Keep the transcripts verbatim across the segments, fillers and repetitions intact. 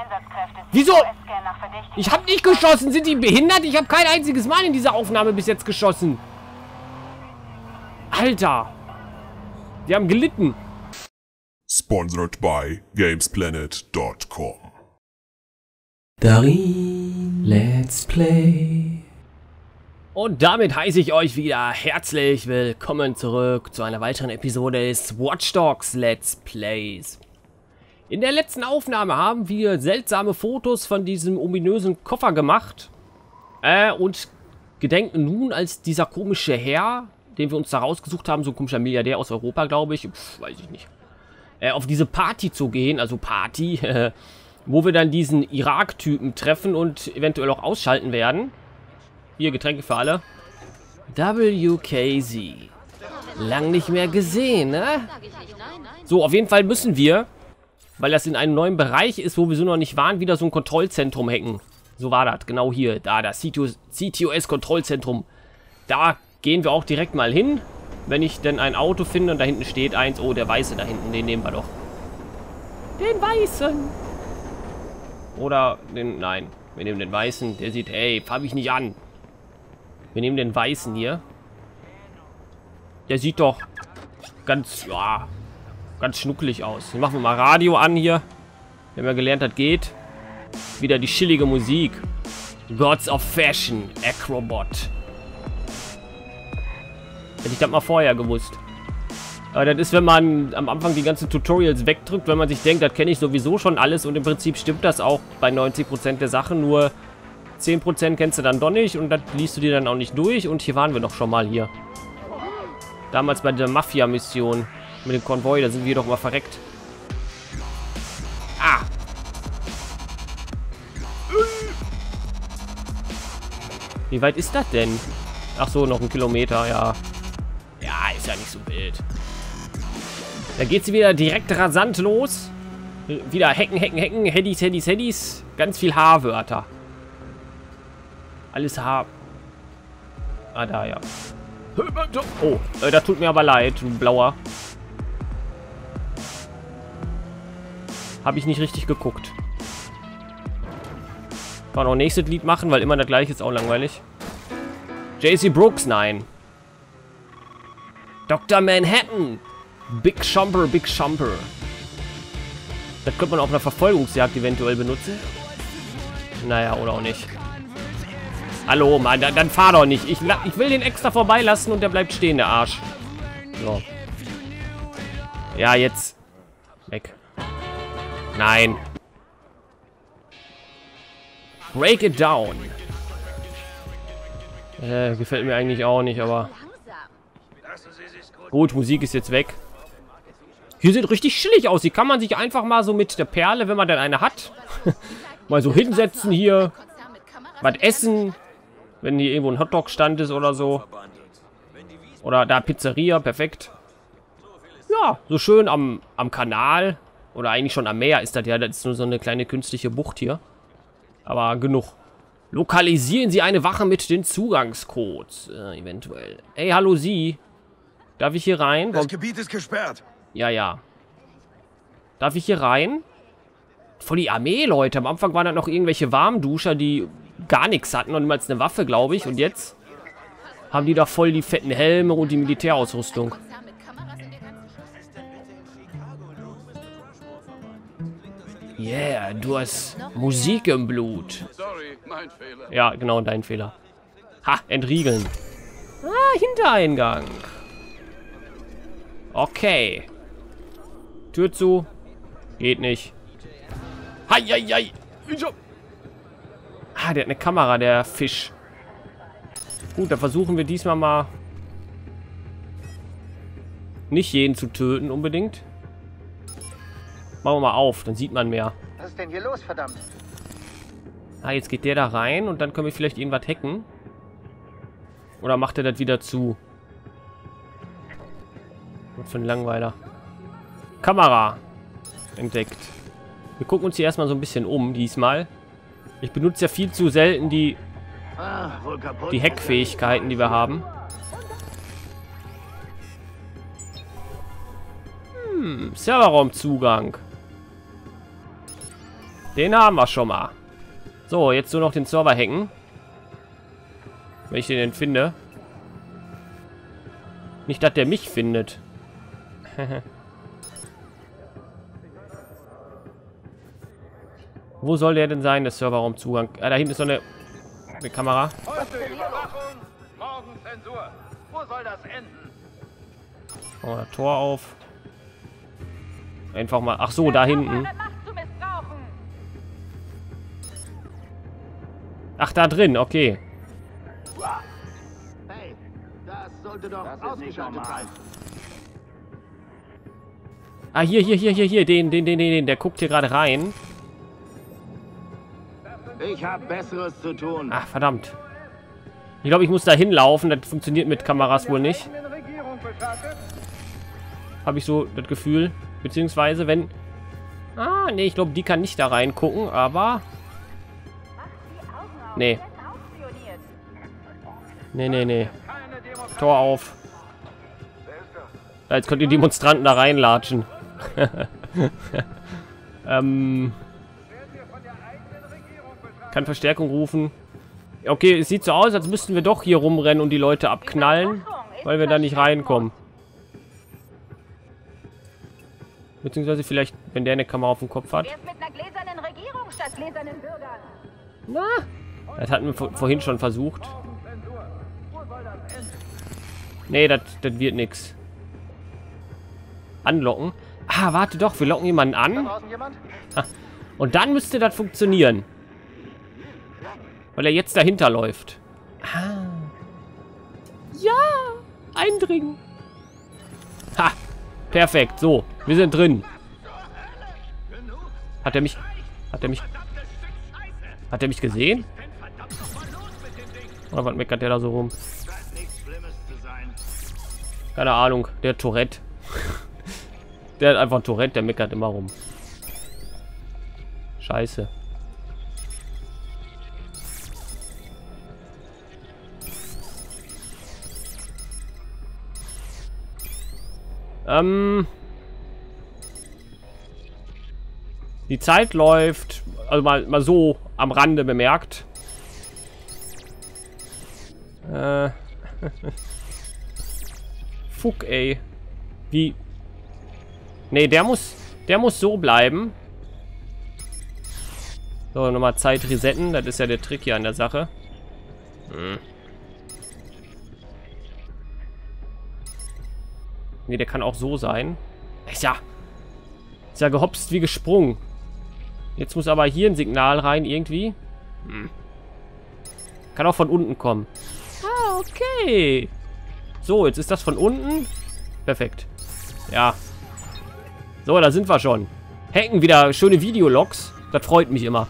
Wieso? Ich habe nicht geschossen. Sind die behindert? Ich habe kein einziges Mal in dieser Aufnahme bis jetzt geschossen. Alter. Die haben gelitten. Sponsored by Gamesplanet Punkt com. Darin Let's Play. Und damit heiße ich euch wieder herzlich willkommen zurück zu einer weiteren Episode des Watch Dogs Let's Plays. In der letzten Aufnahme haben wir seltsame Fotos von diesem ominösen Koffer gemacht. Äh, und gedenken nun, als dieser komische Herr, den wir uns da rausgesucht haben, so ein komischer Milliardär aus Europa, glaube ich, pf, weiß ich nicht, äh, auf diese Party zu gehen, also Party, äh, wo wir dann diesen Irak-Typen treffen und eventuell auch ausschalten werden. Hier, Getränke für alle. W K Z. Lang nicht mehr gesehen, ne? So, auf jeden Fall müssen wir, weil das in einem neuen Bereich ist, wo wir so noch nicht waren, wieder so ein Kontrollzentrum hacken. So war das, genau hier. Da, das C T O S-Kontrollzentrum. Da gehen wir auch direkt mal hin, wenn ich denn ein Auto finde und da hinten steht eins. Oh, der Weiße da hinten, den nehmen wir doch. Den Weißen. Oder den, nein, wir nehmen den Weißen. Der sieht, ey, fahr mich nicht an. Wir nehmen den Weißen hier. Der sieht doch ganz, ja, ganz schnuckelig aus. Jetzt machen wir mal Radio an hier. Wenn man gelernt hat, geht. Wieder die chillige Musik. Gods of Fashion, Acrobot. Hätte ich das mal vorher gewusst. Aber das ist, wenn man am Anfang die ganzen Tutorials wegdrückt, wenn man sich denkt, das kenne ich sowieso schon alles. Und im Prinzip stimmt das auch bei neunzig Prozent der Sachen. Nur zehn Prozent kennst du dann doch nicht und das liest du dir dann auch nicht durch. Und hier waren wir doch schon mal hier. Damals bei der Mafia-Mission mit dem Konvoi, da sind wir doch mal verreckt. Ah! Wie weit ist das denn? Ach so, noch ein Kilometer, ja. Ja, ist ja nicht so wild. Da geht sie wieder direkt rasant los. Wieder hacken, hacken, hacken. Headies, Headies, Headies. Ganz viel H-Wörter. Alles H. Ah, da, ja. Oh, äh, das tut mir aber leid, du Blauer. Habe ich nicht richtig geguckt. Kann auch nächstes Lied machen, weil immer das gleiche ist auch langweilig. J C Brooks, nein. Doktor Manhattan. Big Shumper, Big Shumper. Das könnte man auf einer Verfolgungsjagd eventuell benutzen. Naja, oder auch nicht. Hallo, Mann, dann, dann fahr doch nicht. Ich, ich will den extra vorbeilassen und der bleibt stehen, der Arsch. So. Ja, jetzt. Weg. Nein. Break it down. Äh, gefällt mir eigentlich auch nicht, aber... Gut, Musik ist jetzt weg. Hier sieht richtig chillig aus. Hier kann man sich einfach mal so mit der Perle, wenn man denn eine hat, mal so hinsetzen hier. Was essen. Wenn hier irgendwo ein Hotdog-Stand ist oder so. Oder da Pizzeria, perfekt. Ja, so schön am, am Kanal. Oder eigentlich schon am Meer ist das ja. Das ist nur so eine kleine künstliche Bucht hier. Aber genug. Lokalisieren Sie eine Wache mit den Zugangscodes. Äh, eventuell. Ey, hallo Sie. Darf ich hier rein? Das Gebiet ist gesperrt. Ja, ja. Darf ich hier rein? Voll die Armee, Leute. Am Anfang waren da noch irgendwelche Warmduscher, die gar nichts hatten und niemals eine Waffe, glaube ich. Und jetzt haben die da voll die fetten Helme und die Militärausrüstung. Yeah, du hast Musik im Blut. Sorry, mein Fehler. Ja, genau, dein Fehler. Ha, entriegeln. Ah, Hintereingang. Okay. Tür zu. Geht nicht. Hei, hei, hei. Ah, der hat eine Kamera, der Fisch. Gut, dann versuchen wir diesmal mal nicht jeden zu töten unbedingt. Machen wir mal auf, dann sieht man mehr. Was ist denn hier los, verdammt? Ah, jetzt geht der da rein und dann können wir vielleicht irgendwas hacken. Oder macht er das wieder zu? Was für ein Langweiler. Kamera. Entdeckt. Wir gucken uns hier erstmal so ein bisschen um, diesmal. Ich benutze ja viel zu selten die, die Hackfähigkeiten, die wir haben. Hm, Serverraumzugang. Den haben wir schon mal. So, jetzt nur noch den Server hacken. Wenn ich den denn finde. Nicht, dass der mich findet. Wo soll der denn sein, der Serverraumzugang? Ah, da hinten ist so eine, eine Kamera. Heute Überwachung, morgen Zensur. Wo soll das enden? Oh, das Tor auf. Einfach mal. Ach so, da hinten. Ach, da drin, okay. Hey, das sollte doch ausgeschaltet sein. Ah, hier, hier, hier, hier, hier. Den, den, den, den, den. Der guckt hier gerade rein. Ich habe Besseres zu tun. Ach, verdammt. Ich glaube, ich muss da hinlaufen. Das funktioniert mit Kameras wohl nicht. Habe ich so das Gefühl. Beziehungsweise, wenn... Ah, nee, ich glaube, die kann nicht da reingucken, aber... Nee. Nee, nee, nee. Tor auf. Jetzt könnt ihr Demonstranten da reinlatschen. ähm... Kann Verstärkung rufen. Okay, es sieht so aus, als müssten wir doch hier rumrennen und die Leute abknallen, weil wir da nicht reinkommen. Beziehungsweise vielleicht, wenn der eine Kamera auf dem Kopf hat. Na, das hatten wir vor, vorhin schon versucht. Nee, das wird nichts. Anlocken. Ah, warte doch, wir locken jemanden an. Ah, und dann müsste das funktionieren. Weil er jetzt dahinter läuft. Ah. Ja, eindringen. Ha, perfekt. So, wir sind drin. Hat er mich... Hat er mich... Hat er mich gesehen? Oder was meckert der da so rum? Keine Ahnung. Der Tourette. Der hat einfach ein Tourette, der meckert immer rum. Scheiße. Ähm... Die Zeit läuft, also mal, mal so am Rande bemerkt. Äh. Fuck, ey. Wie? Nee, der muss, der muss so bleiben. So, nochmal Zeit resetten. Das ist ja der Trick hier an der Sache. Hm. Nee, der kann auch so sein. Ist ja, ist ja gehopst wie gesprungen. Jetzt muss aber hier ein Signal rein, irgendwie. Hm. Kann auch von unten kommen. Ah, okay. So, jetzt ist das von unten. Perfekt. Ja. So, da sind wir schon. Hacken wieder schöne Videologs. Das freut mich immer.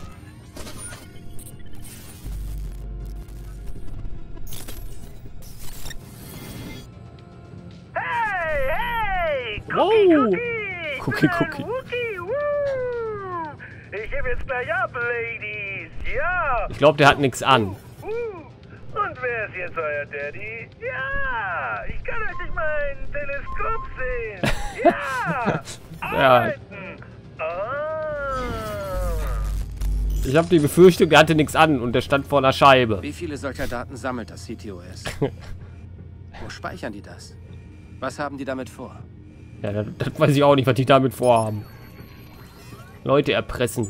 Hey, hey! Wow. Cookie, Cookie, Cookie. Cookie, woo. Ich gebe jetzt gleich ab, Ladies. Ja. Ich glaube, der hat nichts an. Uh. Und wer ist jetzt euer Daddy? Ja. Ich kann euch durch mein Teleskop sehen. Ja. Ja. Arbeiten. Ah. Ich habe die Befürchtung, der hatte nichts an und der stand vor einer Scheibe. Wie viele solcher Daten sammelt das C T O S? Wo speichern die das? Was haben die damit vor? Ja, das, das weiß ich auch nicht, was die damit vorhaben. Leute erpressen.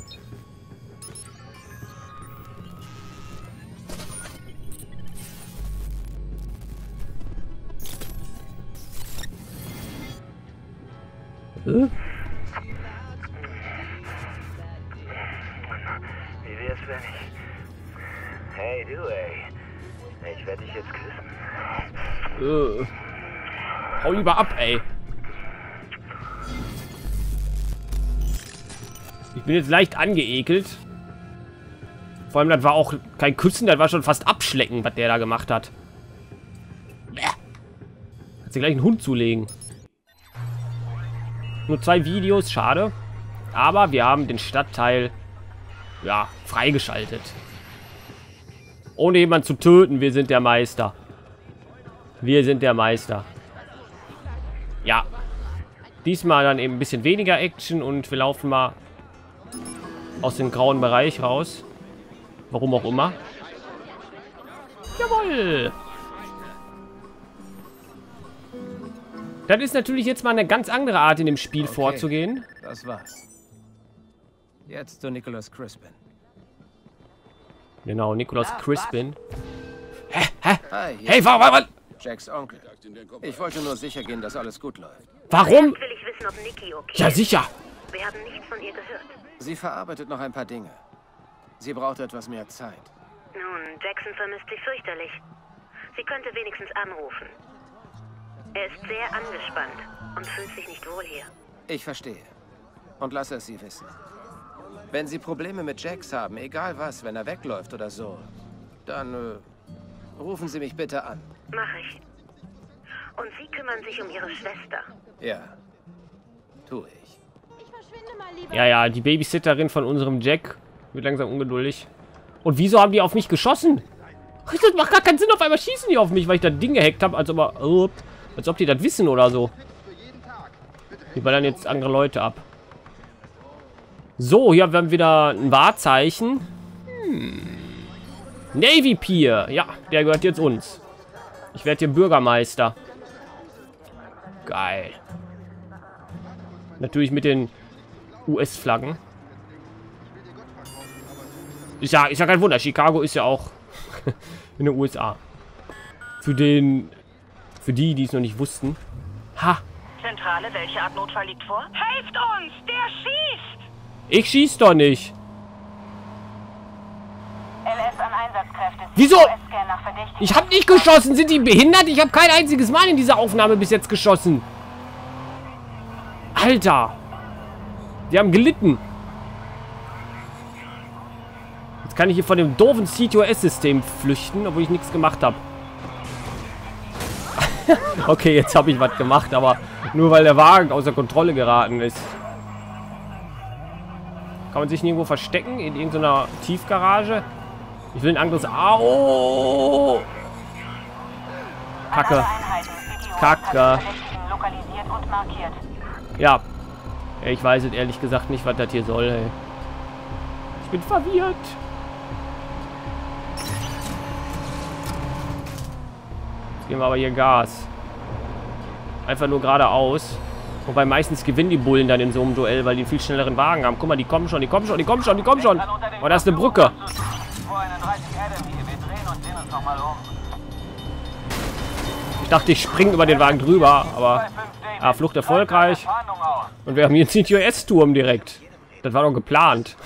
Äh? Wie wär's, wenn ich... Hey, du, ey. Ich werde dich jetzt küssen. Äh. Hau lieber ab, ey. Ich bin jetzt leicht angeekelt. Vor allem, das war auch kein Küssen, das war schon fast Abschlecken, was der da gemacht hat. Hat sich gleich einen Hund zulegen. Nur zwei Videos, schade. Aber wir haben den Stadtteil, ja, freigeschaltet. Ohne jemanden zu töten, wir sind der Meister. Wir sind der Meister. Ja. Diesmal dann eben ein bisschen weniger Action und wir laufen mal aus dem grauen Bereich raus. Warum auch immer. Jawohl! Das ist natürlich jetzt mal eine ganz andere Art, in dem Spiel Okay, vorzugehen. Das war's. Jetzt zu Nicholas Crispin. Genau, Nicholas Crispin. Hä? Hä? Hi, hier Hey, wa wa wa Jacks Onkel. Ich wollte nur sicher gehen, dass alles gut läuft. warum? Will ich wissen, ob Nikki okay Ja, ist. sicher. Wir haben nichts von ihr gehört. Sie verarbeitet noch ein paar Dinge. Sie braucht etwas mehr Zeit. Nun, Jackson vermisst sie fürchterlich. Sie könnte wenigstens anrufen. Er ist sehr angespannt und fühlt sich nicht wohl hier. Ich verstehe. Und lasse es Sie wissen. Wenn Sie Probleme mit Jax haben, egal was, wenn er wegläuft oder so, dann äh, rufen Sie mich bitte an. Mach ich. Und Sie kümmern sich um Ihre Schwester. Ja, tue ich. Ja, ja, die Babysitterin von unserem Jack wird langsam ungeduldig. Und wieso haben die auf mich geschossen? Das macht gar keinen Sinn, auf einmal schießen die auf mich, weil ich das Ding gehackt habe, als, ob, als ob die das wissen oder so. Die ballern jetzt andere Leute ab. So, hier haben wir wieder ein Wahrzeichen. Hm. Navy Pier. Ja, der gehört jetzt uns. Ich werde hier Bürgermeister. Geil. Natürlich mit den U S-Flaggen. Ist ja, ist ja kein Wunder. Chicago ist ja auch in den U S A. Für den... Für die, die es noch nicht wussten. Ha! Zentrale, welche Art Notfall liegt vor? Helft uns! Der schießt! Ich schieß doch nicht. L S an Einsatzkräfte. Wieso? U S-Scan nach Verdächtigen. Ich habe nicht geschossen. Sind die behindert? Ich habe kein einziges Mal in dieser Aufnahme bis jetzt geschossen. Alter. Die haben gelitten. Jetzt kann ich hier von dem doofen C T O S-System flüchten, obwohl ich nichts gemacht habe. Okay, jetzt habe ich was gemacht, aber nur weil der Wagen außer Kontrolle geraten ist. Kann man sich nirgendwo verstecken? In irgendeiner Tiefgarage? Ich will ein anderes... Au! Kacke. Kacke. Lokalisiert und markiert. Ja. Ja, ich weiß es ehrlich gesagt nicht, was das hier soll, ey. Ich bin verwirrt. Jetzt geben wir aber hier Gas. Einfach nur geradeaus. Wobei meistens gewinnen die Bullen dann in so einem Duell, weil die einen viel schnelleren Wagen haben. Guck mal, die kommen schon, die kommen schon, die kommen schon, die kommen schon. Oh, da ist eine Brücke. Ich dachte, ich springe über den Wagen drüber, aber... Ah, Flucht erfolgreich. Und wir haben hier einen C T O S-Turm direkt. Das war doch geplant.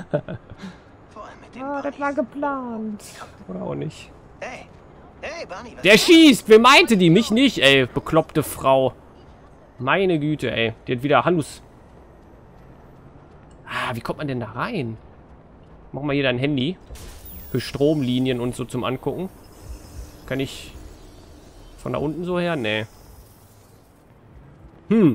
Ah, das war geplant. Oder auch nicht. Der schießt! Wer meinte die? Mich nicht, ey. Bekloppte Frau. Meine Güte, ey. Die hat wieder Halus. Ah, wie kommt man denn da rein? Mach mal hier dein Handy. Für Stromlinien und so zum Angucken. Kann ich von da unten so her? Nee. Hm.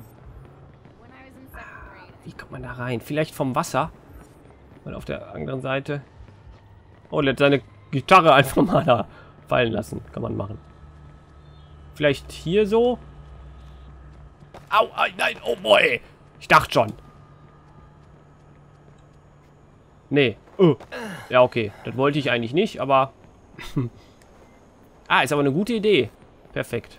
Wie kommt man da rein? Vielleicht vom Wasser? Weil auf der anderen Seite... Oh, der hat seine Gitarre einfach mal da fallen lassen. Kann man machen. Vielleicht hier so? Au, au, nein, oh boy. Ich dachte schon. Nee. Oh. Ja, okay. Das wollte ich eigentlich nicht, aber... Ah, ist aber eine gute Idee. Perfekt.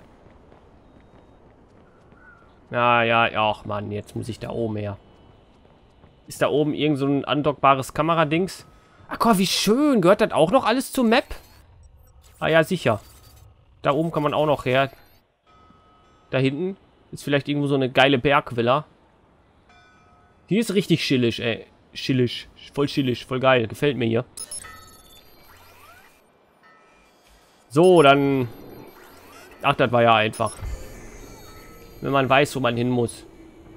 Ja, ja, ach Mann, jetzt muss ich da oben her. Ist da oben irgend so ein andockbares Kameradings? Ach Gott, wie schön. Gehört das auch noch alles zur Map? Ah ja, sicher. Da oben kann man auch noch her. Da hinten ist vielleicht irgendwo so eine geile Bergvilla. Die ist richtig chillig, ey. Chillig. Voll chillig. Voll geil. Gefällt mir hier. So, dann... Ach, das war ja einfach. Wenn man weiß, wo man hin muss.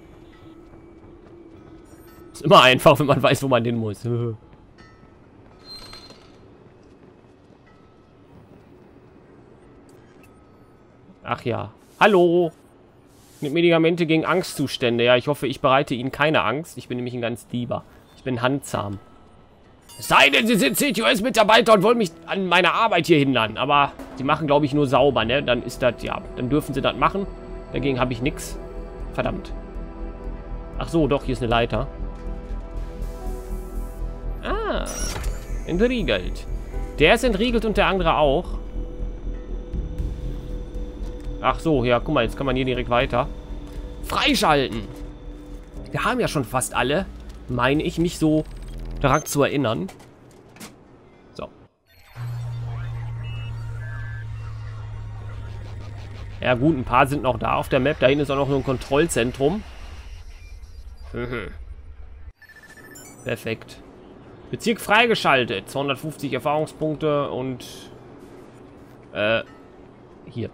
Ist immer einfach, wenn man weiß, wo man hin muss. Ach ja. Hallo. Mit Medikamente gegen Angstzustände. Ja, ich hoffe, ich bereite Ihnen keine Angst. Ich bin nämlich ein ganz Lieber. Ich bin handzahm. Es sei denn, Sie sind C T O S-Mitarbeiter und wollen mich an meiner Arbeit hier hindern. Aber Sie machen, glaube ich, nur sauber, ne? Dann ist das, ja, dann dürfen Sie das machen. Dagegen habe ich nichts. Verdammt. Ach so, doch, hier ist eine Leiter. Entriegelt. Der ist entriegelt und der andere auch. Ach so, ja, guck mal, jetzt kann man hier direkt weiter. Freischalten. Wir haben ja schon fast alle, meine ich, mich so daran zu erinnern. So. Ja gut, ein paar sind noch da auf der Map. Da hinten ist auch noch so ein Kontrollzentrum. Mhm. Perfekt. Bezirk freigeschaltet. zweihundertfünfzig Erfahrungspunkte und... Äh... Hier.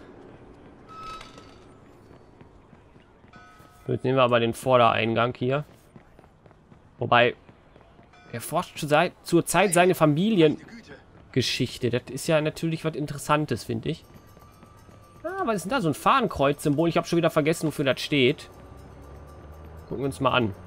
Jetzt nehmen wir aber den Vordereingang hier. Wobei... Er forscht zur Zeit seine Familiengeschichte. Das ist ja natürlich was Interessantes, finde ich. Ah, was ist denn da? So ein Fahnenkreuz-Symbol. Ich habe schon wieder vergessen, wofür das steht. Gucken wir uns mal an.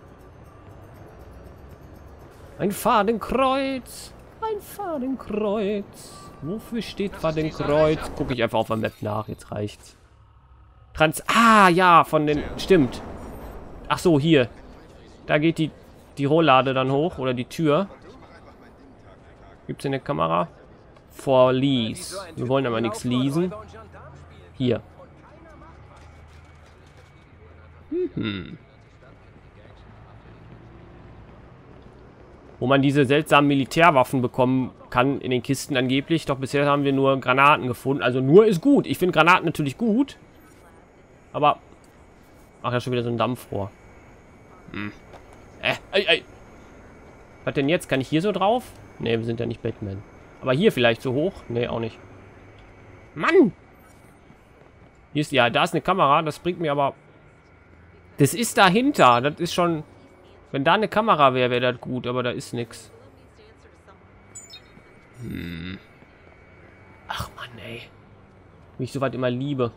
Ein Fadenkreuz. Ein Fadenkreuz. Wofür steht Fadenkreuz? Gucke ich einfach auf der Map nach. Jetzt reicht's. Trans... Ah, ja, von den... Stimmt. Ach so, hier. Da geht die, die Rolllade dann hoch. Oder die Tür. Gibt's in der Kamera? For lease. Wir wollen aber nichts leasen. Hier. Mhm. Wo man diese seltsamen Militärwaffen bekommen kann in den Kisten angeblich. Doch bisher haben wir nur Granaten gefunden. Also nur ist gut. Ich finde Granaten natürlich gut. Aber... Ach, ja, schon wieder so ein Dampfrohr. Hm. Äh, ey, ey. Was denn jetzt? Kann ich hier so drauf? Ne, wir sind ja nicht Batman. Aber hier vielleicht so hoch? Ne, auch nicht. Mann! Hier ist, ja, da ist eine Kamera. Das bringt mir aber... Das ist dahinter. Das ist schon... Wenn da eine Kamera wäre, wäre das gut. Aber da ist nichts. Hm. Ach Mann, ey. Wie ich soweit immer liebe.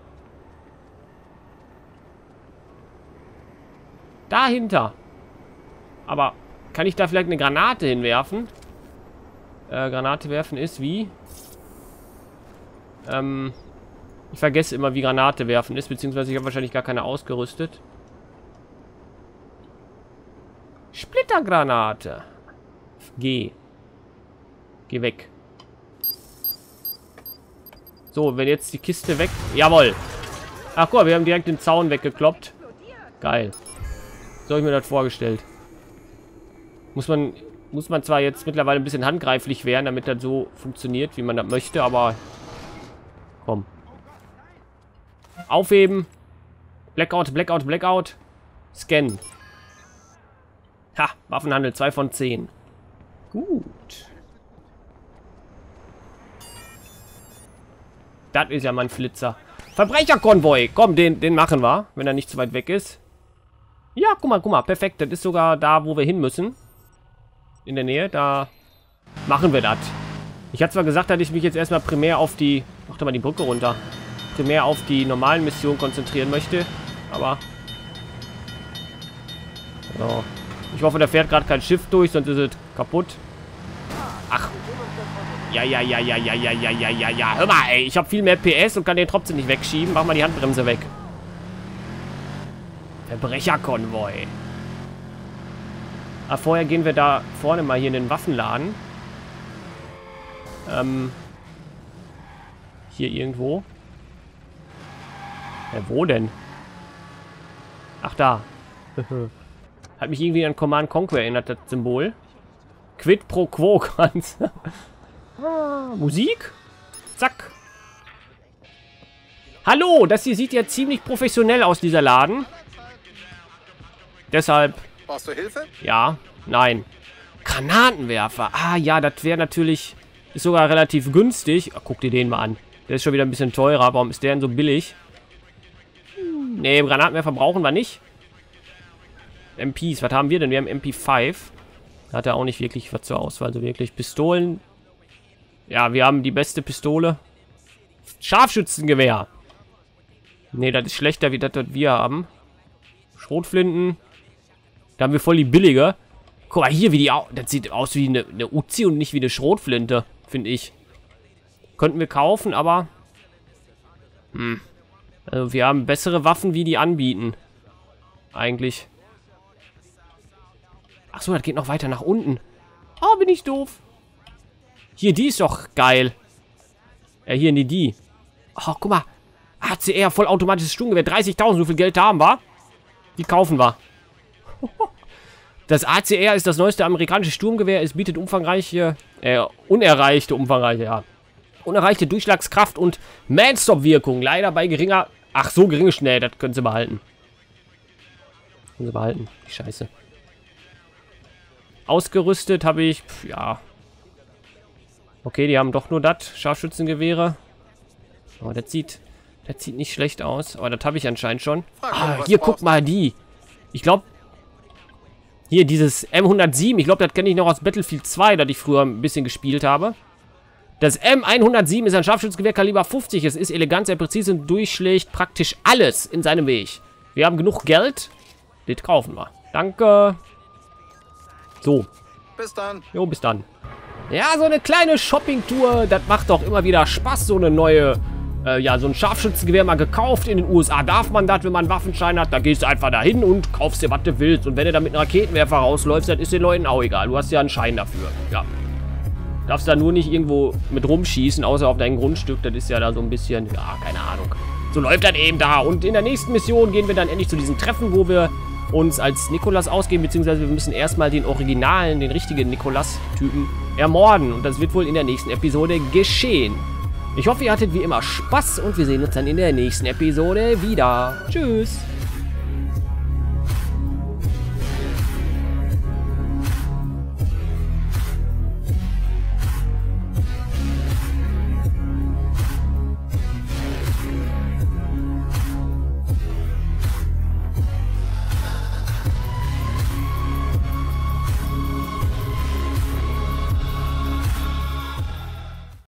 Dahinter. Aber kann ich da vielleicht eine Granate hinwerfen? Äh, Granate werfen ist wie? Ähm, ich vergesse immer, wie Granate werfen ist. Beziehungsweise ich habe wahrscheinlich gar keine ausgerüstet. Splittergranate. Geh. Geh weg. So, wenn jetzt die Kiste weg... Jawohl. Ach guck mal, wir haben direkt den Zaun weggekloppt. Geil. So habe ich mir das vorgestellt. Muss man, muss man zwar jetzt mittlerweile ein bisschen handgreiflich werden, damit das so funktioniert, wie man das möchte, aber... Komm. Aufheben. Blackout, Blackout, Blackout. Scannen. Ha, Waffenhandel zwei von zehn. Gut. Das ist ja mein Flitzer. Verbrecherkonvoi. Komm, den, den machen wir, wenn er nicht zu weit weg ist. Ja, guck mal, guck mal. Perfekt. Das ist sogar da, wo wir hin müssen. In der Nähe. Da machen wir das. Ich hatte zwar gesagt, dass ich mich jetzt erstmal primär auf die... Mach doch mal die Brücke runter. Primär auf die normalen Missionen konzentrieren möchte. Aber... So. Ich hoffe, da fährt gerade kein Schiff durch, sonst ist es kaputt. Ach. Ja, ja, ja, ja, ja, ja, ja, ja, ja, ja. Hör mal, ey. Ich habe viel mehr P S und kann den trotzdem nicht wegschieben. Mach mal die Handbremse weg. Verbrecherkonvoi. Aber vorher gehen wir da vorne mal hier in den Waffenladen. Ähm. Hier irgendwo. Ja, wo denn? Ach, da. Hat mich irgendwie an Command Conquer erinnert, das Symbol. Quid pro quo. ah, Musik? Zack. Hallo, das hier sieht ja ziemlich professionell aus, dieser Laden. Deshalb... Brauchst du Hilfe? Ja, nein. Granatenwerfer. Ah ja, das wäre natürlich... Ist sogar relativ günstig. Oh, guck dir den mal an. Der ist schon wieder ein bisschen teurer. Warum ist der denn so billig? Hm, nee, Granatenwerfer brauchen wir nicht. M Ps, was haben wir denn? Wir haben M P fünf. Da hat er auch nicht wirklich was zur Auswahl. Also wirklich Pistolen. Ja, wir haben die beste Pistole. Scharfschützengewehr. Nee, das ist schlechter, wie das, was wir haben. Schrotflinten. Da haben wir voll die billige. Guck mal hier, wie die... Das sieht aus wie eine, eine Uzi und nicht wie eine Schrotflinte, finde ich. Könnten wir kaufen, aber... Hm. Also wir haben bessere Waffen, wie die anbieten. Eigentlich. Achso, das geht noch weiter nach unten. Oh, bin ich doof. Hier, die ist doch geil. Ja, hier, nee, die. Oh, guck mal. A C R, vollautomatisches Sturmgewehr. dreißigtausend, so viel Geld haben wir. Die kaufen wir. Das A C R ist das neueste amerikanische Sturmgewehr. Es bietet umfangreiche, äh, unerreichte, umfangreiche, ja. Unerreichte Durchschlagskraft und Man-Stop-Wirkung. Leider bei geringer, ach so, geringe Schnell. Das können sie behalten. Können sie behalten. Die Scheiße. Ausgerüstet habe ich, pf, ja. Okay, die haben doch nur das. Scharfschützengewehre. Oh, das sieht, das sieht nicht schlecht aus. Aber das habe ich anscheinend schon. Ah, hier, guck mal, die. Ich glaube, hier dieses M hundertsieben. Ich glaube, das kenne ich noch aus Battlefield zwei, das ich früher ein bisschen gespielt habe. Das M hundertsieben ist ein Scharfschützengewehr Kaliber fünfzig. Es ist elegant, sehr präzise und durchschlägt praktisch alles in seinem Weg. Wir haben genug Geld. Das kaufen wir. Danke. So. Bis dann. Jo, bis dann. Ja, so eine kleine Shopping-Tour. Das macht doch immer wieder Spaß, so eine neue, äh, ja, so ein Scharfschützengewehr mal gekauft. In den U S A darf man das, wenn man einen Waffenschein hat. Da gehst du einfach dahin und kaufst dir, was du willst. Und wenn du da mit einem Raketenwerfer rausläufst, das ist den Leuten auch egal. Du hast ja einen Schein dafür. Ja. Darfst da nur nicht irgendwo mit rumschießen, außer auf dein Grundstück. Das ist ja da so ein bisschen, ja, keine Ahnung. So läuft das eben da. Und in der nächsten Mission gehen wir dann endlich zu diesem Treffen, wo wir uns als Nikolas ausgeben, beziehungsweise wir müssen erstmal den originalen, den richtigen Nikolas-Typen ermorden. Und das wird wohl in der nächsten Episode geschehen. Ich hoffe, ihr hattet wie immer Spaß und wir sehen uns dann in der nächsten Episode wieder. Tschüss.